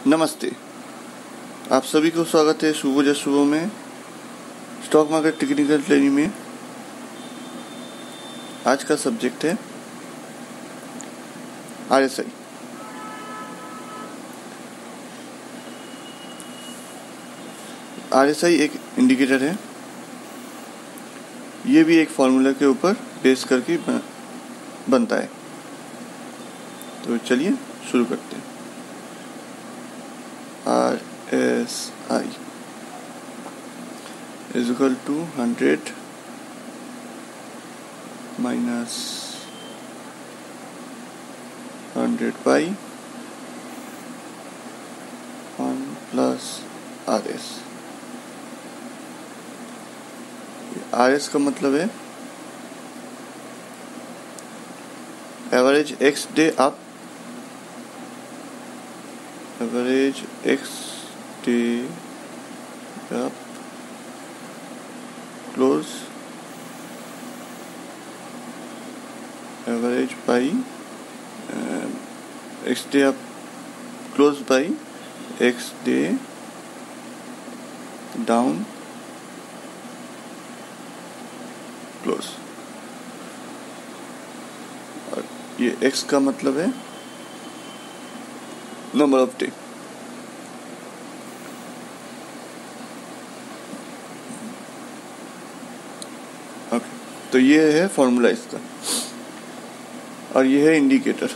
नमस्ते। आप सभी को स्वागत है सुबह में स्टॉक मार्केट टेक्निकल ट्रेनिंग में। आज का सब्जेक्ट है RSI। RSI एक इंडिकेटर है। ये भी एक फॉर्मूला के ऊपर बेस करके बनता है। तो चलिए शुरू करते हैं। RSI is equal to 100 minus 100 by 1 plus RS। RS का मतलब है average X day up, average X day up close average by X day up close by X day down close. और ये एक्स का मतलब है नंबर ऑफ डे। ओके, तो ये है फॉर्मूला इसका और ये है इंडिकेटर।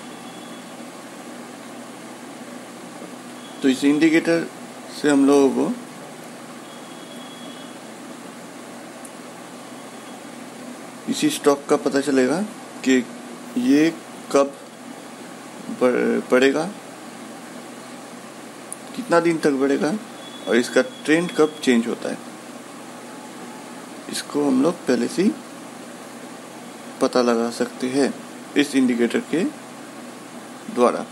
तो इस इंडिकेटर से हम लोगों को इसी स्टॉक का पता चलेगा कि ये कब बढ़ेगा, कितना दिन तक बढ़ेगा और इसका ट्रेंड कब चेंज होता है। इसको हम लोग पहले से ही पता लगा सकते हैं इस इंडिकेटर के द्वारा।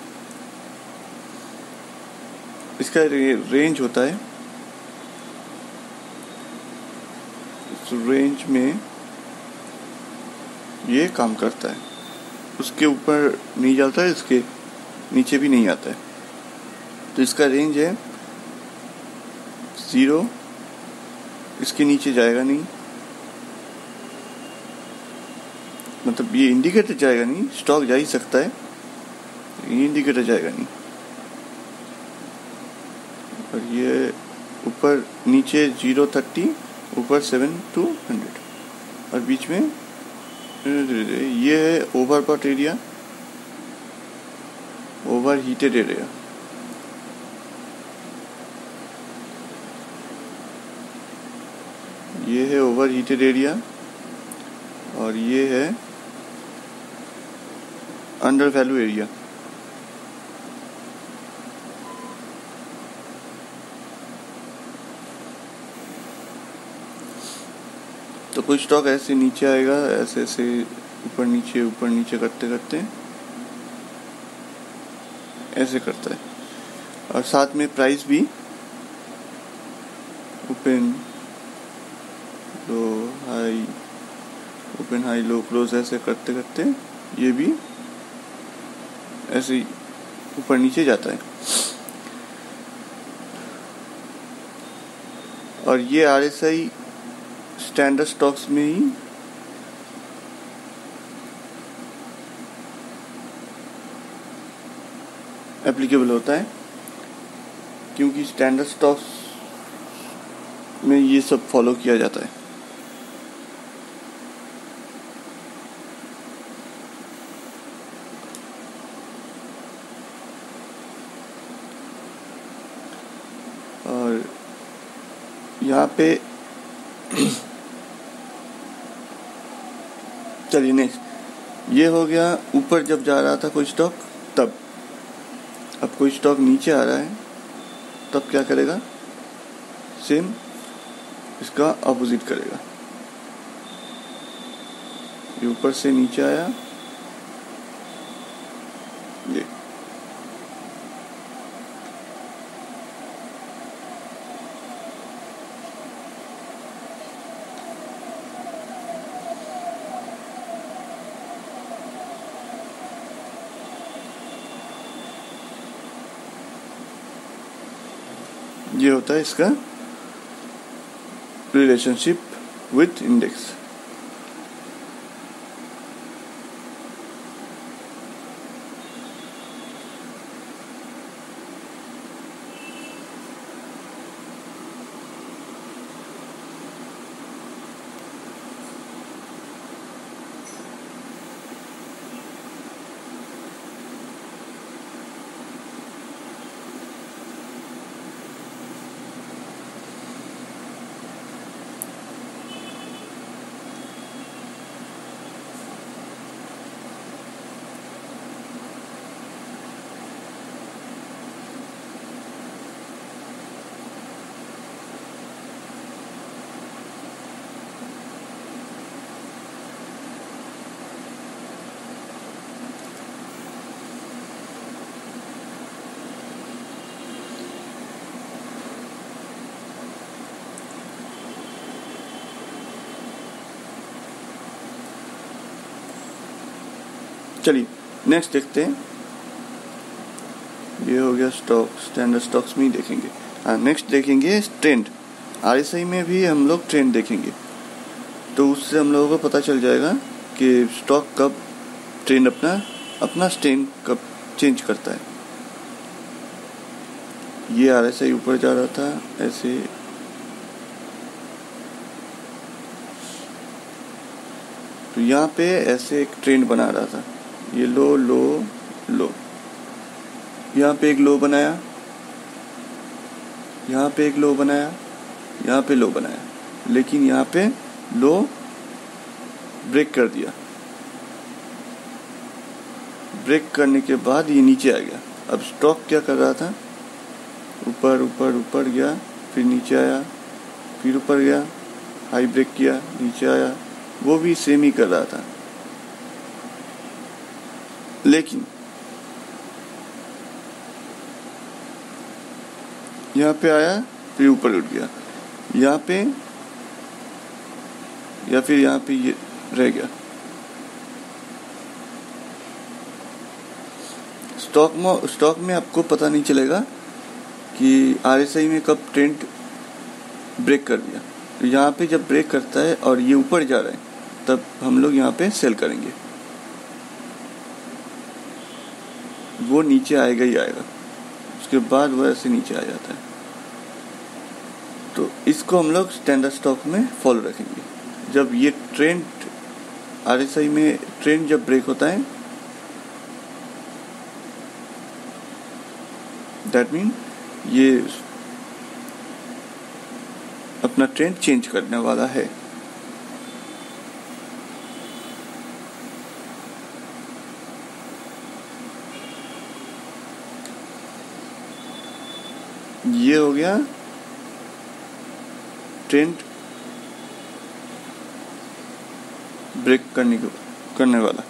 इसका रेंज होता है, इस रेंज में ये काम करता है। उसके ऊपर नहीं जाता है, इसके नीचे भी नहीं आता है। तो इसका रेंज है 0, इसके नीचे जाएगा नहीं, मतलब ये इंडिकेटर जाएगा नहीं। स्टॉक जा ही सकता है, ये इंडिकेटर जाएगा नहीं। और ये ऊपर नीचे 0-30, ऊपर 7-100 और बीच में ये है overbought area, over heated area. ये है ओवर हीटेड एरिया और ये है अंडर वैल्यू एरिया। तो कुछ स्टॉक ऐसे नीचे आएगा, ऐसे ऐसे ऊपर नीचे करते करते ऐसे करता है। और साथ में प्राइस भी open low high, open high low close ऐसे करते करते ये भी ऐसे ही ऊपर नीचे जाता है। और ये RSI स्टैंडर्ड स्टॉक्स में ही एप्लीकेबल होता है, क्योंकि स्टैंडर्ड स्टॉक्स में ये सब फॉलो किया जाता है। और यहाँ पे चलिए नेक्स्ट, ये हो गया ऊपर जब जा रहा था कोई स्टॉक तब। अब कोई स्टॉक नीचे आ रहा है तब क्या करेगा, सेम इसका अपोजिट करेगा। ये ऊपर से नीचे आया, ये ये होता है इसका रिलेशनशिप विथ इंडेक्स। चलिए नेक्स्ट देखते हैं। ये हो गया स्टॉक, स्टैंडर्ड स्टॉक्स में ही देखेंगे। नेक्स्ट देखेंगे ट्रेंड। आरएसआई में भी हम लोग ट्रेंड देखेंगे, तो उससे हम लोगों को पता चल जाएगा कि स्टॉक कब ट्रेंड अपना ट्रेंड कब चेंज करता है। ये आरएसआई ऊपर जा रहा था ऐसे, तो यहाँ पे ऐसे एक ट्रेंड बना रहा था, ये लो लो लो, यहाँ पे एक लो बनाया, यहाँ पे एक लो बनाया, यहाँ पे लो बनाया, लेकिन यहाँ पे लो ब्रेक कर दिया। ब्रेक करने के बाद ये नीचे आ गया। अब स्टॉक क्या कर रहा था, ऊपर ऊपर ऊपर गया, फिर नीचे आया, फिर ऊपर गया, हाई ब्रेक किया, नीचे आया, वो भी सेम ही कर रहा था। लेकिन यहाँ पे आया, फिर ऊपर उठ गया, यहाँ पे या फिर यहाँ पे ये रह गया। स्टॉक में आपको पता नहीं चलेगा कि आरएसआई में कब ट्रेंड ब्रेक कर दिया। तो यहाँ पे जब ब्रेक करता है और ये ऊपर जा रहा है, तब हम लोग यहाँ पे सेल करेंगे। वो नीचे आएगा ही आएगा, उसके बाद वो ऐसे नीचे आ जाता है। तो इसको हम लोग स्टैंडर्ड स्टॉक में फॉलो रखेंगे। जब ये ट्रेंड आरएसआई में ट्रेंड जब ब्रेक होता है, दैट मीन ये अपना ट्रेंड चेंज करने वाला है। ये हो गया ट्रेंड ब्रेक करने वाला।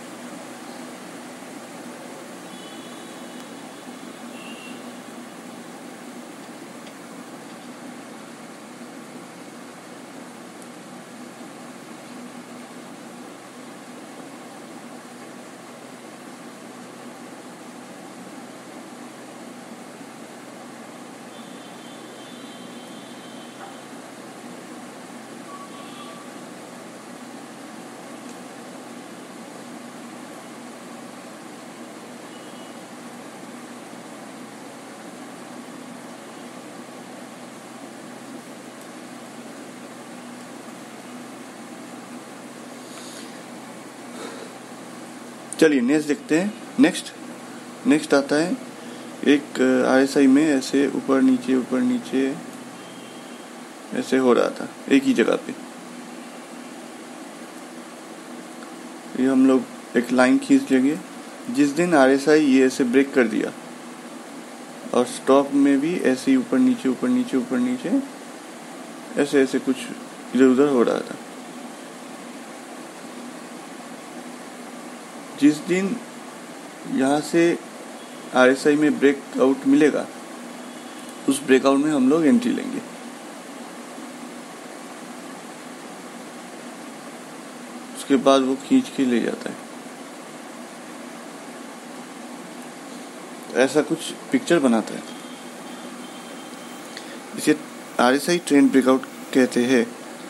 चलिए नेक्स्ट देखते हैं। नेक्स्ट आता है एक आरएसआई में ऐसे ऊपर नीचे ऐसे हो रहा था एक ही जगह पे। ये हम लोग एक लाइन खींच लेंगे। जिस दिन आरएसआई ये ऐसे ब्रेक कर दिया और स्टॉक में भी ऐसे ही ऊपर नीचे ऐसे कुछ इधर उधर हो रहा था। जिस दिन यहाँ से आरएसआई में ब्रेकआउट मिलेगा, उस ब्रेकआउट में हम लोग एंट्री लेंगे। उसके बाद वो खींच के ले जाता है। ऐसा कुछ पिक्चर बनाता है। इसे RSI ट्रेंड ब्रेकआउट कहते हैं।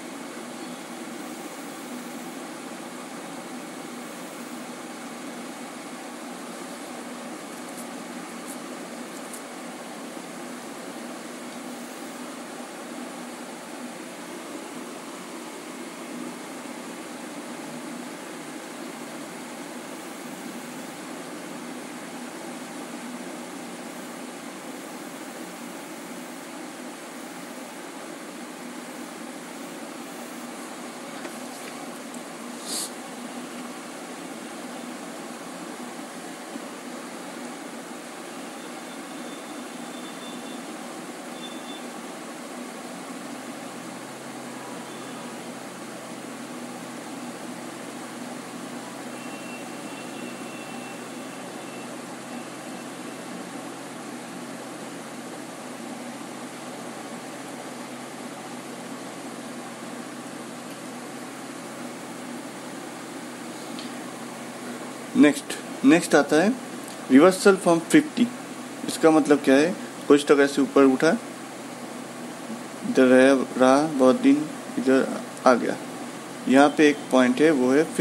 नेक्स्ट आता है रिवर्सल फ्रॉम 50। इसका मतलब क्या है, कोई स्टॉक ऐसे ऊपर उठा, इधर रहा बहुत दिन, इधर आ गया, यहाँ पे एक पॉइंट है वो है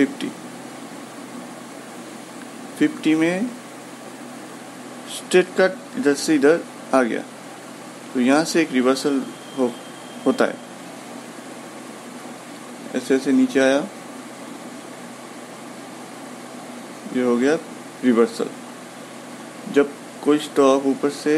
50 में स्ट्रेट कट इधर से इधर आ गया, तो यहाँ से एक रिवर्सल होता है। ऐसे ऐसे नीचे आया, ये हो गया रिवर्सल। जब कोई स्टॉक ऊपर से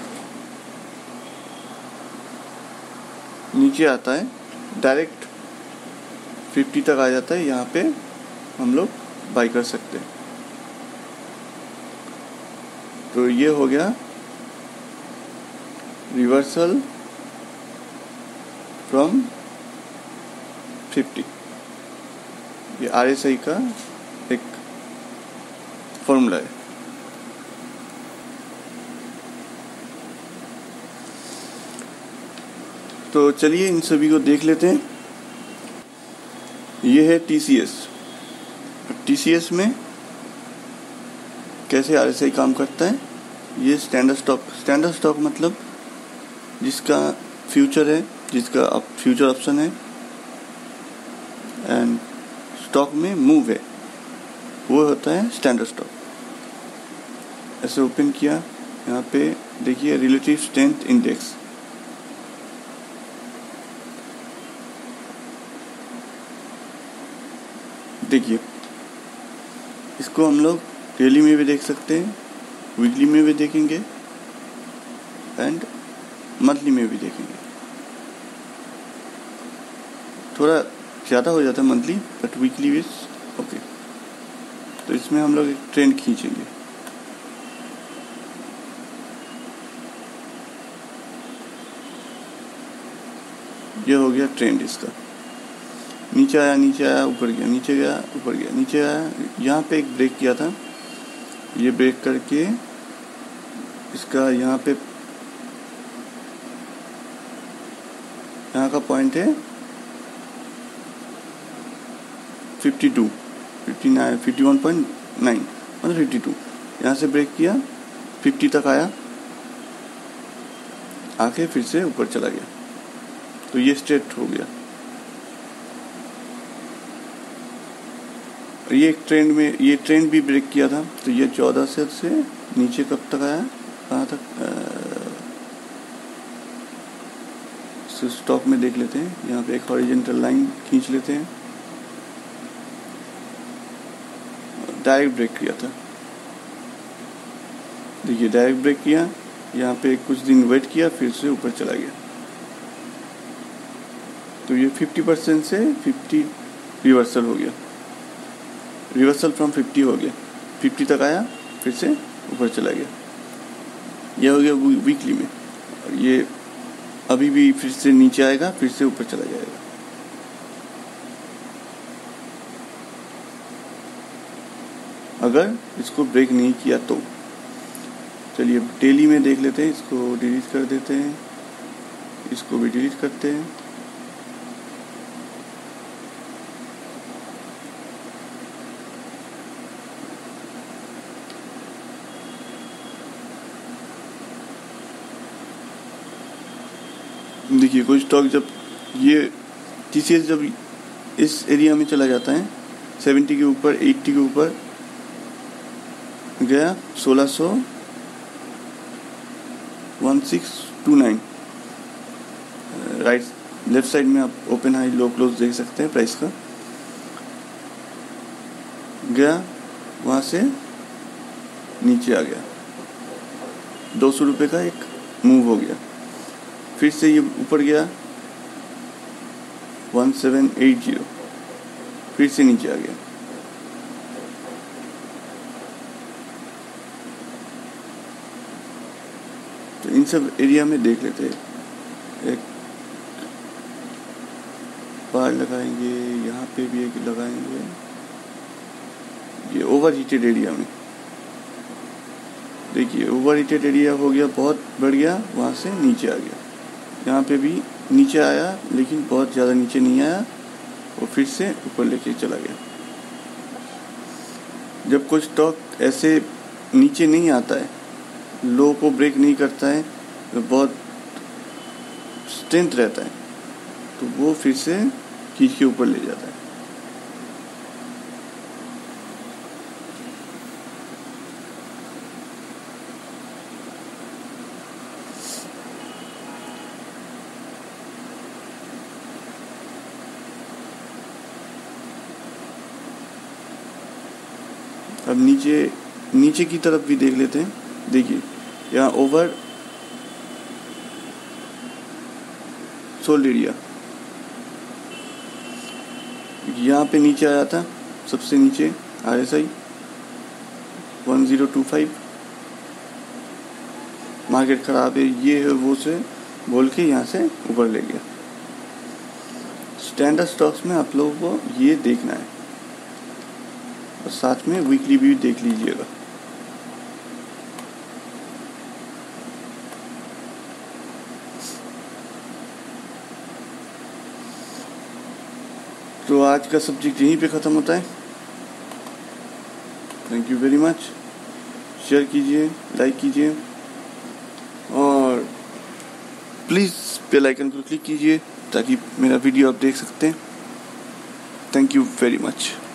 नीचे आता है, डायरेक्ट 50 तक आ जाता है, यहाँ पे हम लोग बाई कर सकते हैं। तो ये हो गया रिवर्सल फ्रॉम 50। ये RSI का एक फॉर्मूला है। तो चलिए इन सभी को देख लेते हैं। ये है TCS में कैसे RSI काम करता है। ये स्टैंडर्ड स्टॉक मतलब जिसका फ्यूचर है, जिसका फ्यूचर ऑप्शन है एंड स्टॉक में मूव है, वो होता है स्टैंडर्ड स्टॉक। ऐसे ओपन किया, यहाँ पे देखिए रिलेटिव स्ट्रेंथ इंडेक्स, देखिए इसको हम लोग डेली में भी देख सकते हैं, वीकली में भी देखेंगे एंड मंथली में भी देखेंगे। थोड़ा ज़्यादा हो जाता है मंथली, बट वीकली भी ओके। तो इसमें हम लोग एक ट्रेंड खींचेंगे। ये हो गया ट्रेंड इसका, नीचे आया ऊपर गया, नीचे गया ऊपर गया, नीचे आया, यहाँ पे एक ब्रेक किया था। ये ब्रेक करके इसका यहाँ पे यहाँ का पॉइंट है 52, 59, 51.9 मतलब 52। यहाँ से ब्रेक किया, 50 तक आया, आके फिर से ऊपर चला गया, तो ये स्ट्रेट हो गया। ये एक ट्रेंड में, ये ट्रेंड भी ब्रेक किया था, तो ये 14 से नीचे कब तक आया, कहाँ तक, स्टॉक में देख लेते हैं। यहाँ पे एक हॉरिजॉन्टल लाइन खींच लेते हैं, डायरेक्ट ब्रेक किया था, देखिए डायरेक्ट ब्रेक किया, यहाँ पे कुछ दिन वेट किया, फिर से ऊपर चला गया। तो ये 50% से 50 रिवर्सल हो गया, रिवर्सल फ्रॉम 50 हो गया, 50 तक आया, फिर से ऊपर चला गया। ये हो गया वीकली में, और ये अभी भी फिर से नीचे आएगा, फिर से ऊपर चला जाएगा। अगर इसको ब्रेक नहीं किया तो चलिए डेली में देख लेते हैं। इसको डिलीट कर देते हैं, इसको भी डिलीट करते हैं। देखिए कोई स्टॉक जब ये TCS जब इस एरिया में चला जाता है 70 के ऊपर 80 के ऊपर गया 1629 राइट लेफ्ट साइड में आप ओपन हाई लो क्लोज देख सकते हैं प्राइस का गया वहाँ से नीचे आ गया 200 रुपये का एक मूव हो गया फिर से ये ऊपर गया 1780 फिर से नीचे आ गया तो इन सब एरिया में देख लेते हैं एक बार लगाएंगे यहाँ पे भी एक लगाएंगे ये ओवर हीटेड एरिया में देखिए ओवर हीटेड एरिया हो गया बहुत बढ़ गया वहाँ से नीचे आ गया यहाँ पे भी नीचे आया लेकिन बहुत ज़्यादा नीचे नहीं आया और फिर से ऊपर लेके चला गया जब कोई स्टॉक ऐसे नीचे नहीं आता है लो को ब्रेक नहीं करता है तो बहुत स्ट्रेंथ रहता है तो वो फिर से खींच के ऊपर ले जाता है अब नीचे की तरफ भी देख लेते हैं देखिए यहाँ ओवर सोल्ड एरिया यहाँ पे नीचे आया था सबसे नीचे RSI 1025 मार्केट खराब है ये है वो से बोल के यहाँ से ऊपर ले गया स्टैंडर्ड स्टॉक्स में आप लोगों को ये देखना है और साथ में वीकली भी देख लीजिएगा तो आज का सब्जेक्ट यहीं पे ख़त्म होता है thank you very much share कीजिए लाइक कीजिए और प्लीज़ बेल आइकन को क्लिक कीजिए ताकि मेरा वीडियो आप देख सकते हैं थैंक यू वेरी मच